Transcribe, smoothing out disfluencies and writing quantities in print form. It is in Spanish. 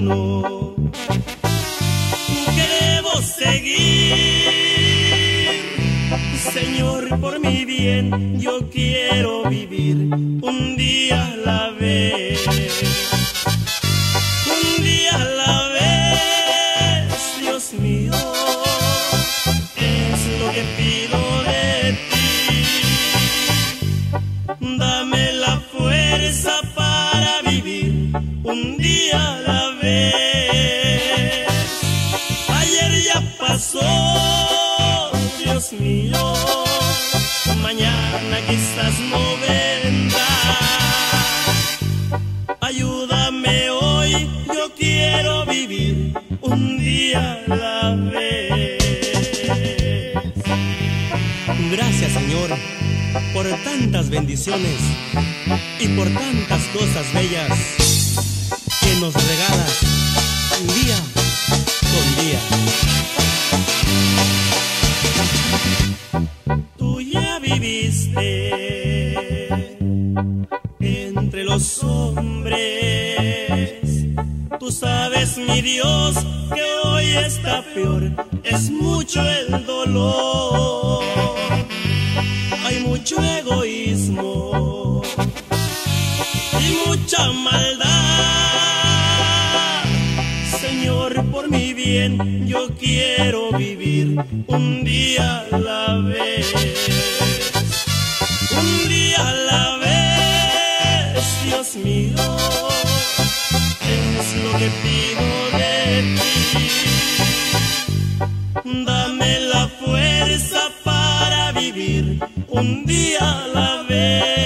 camino que debo seguir. Señor, por mi bien, yo quiero vivir un día a la vez. Un día a la vez, Dios mío, es lo que pido de ti. Dame la fuerza para vivir un día a la vez. Ayer ya pasó, Dios mío, mañana quizás no vendrá. Ayúdame hoy, yo quiero vivir un día a la vez. Gracias, Señor, por tantas bendiciones y por tantas cosas bellas que nos regalas día con día. Tú ya viviste entre los hombres. Tú sabes, mi Dios, que hoy está peor. Es mucho el dolor, hay mucho egoísmo y mucha maldad. Señor, por mi bien, yo quiero vivir un día a la vez. Un día a la vez, Dios mío, es lo que pido de ti. Dame la fuerza para vivir un día a la vez.